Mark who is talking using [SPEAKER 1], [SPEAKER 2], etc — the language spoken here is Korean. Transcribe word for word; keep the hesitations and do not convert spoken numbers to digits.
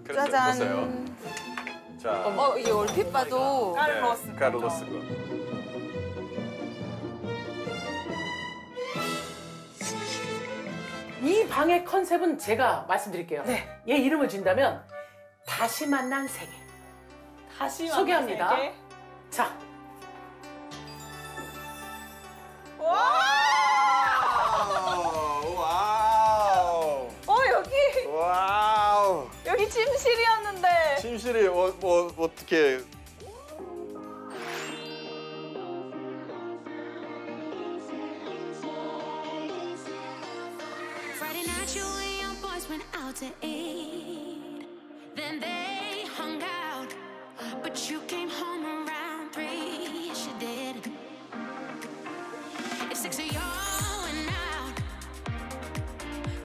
[SPEAKER 1] 그랬어요.
[SPEAKER 2] 짜잔.
[SPEAKER 1] 봤어요. 자,
[SPEAKER 2] 어, 이게 얼핏 봐도
[SPEAKER 3] 카를로스.
[SPEAKER 1] 네, 카를로스 거.
[SPEAKER 4] 이 방의 컨셉은 제가 말씀드릴게요.
[SPEAKER 3] 네.
[SPEAKER 4] 얘 이름을 준다면 다시 만난 세계.
[SPEAKER 3] 다시
[SPEAKER 4] 소개합니다.
[SPEAKER 3] 만난 세계.
[SPEAKER 4] 자,
[SPEAKER 3] 와!
[SPEAKER 1] 와우.
[SPEAKER 3] 어, 여기
[SPEAKER 1] 와우.
[SPEAKER 3] 여기 침실이었는데.
[SPEAKER 1] 침실이 어, 뭐 어떻게?
[SPEAKER 5] Friday night, you and your boys went out to eat. Then they hung out, but you can't.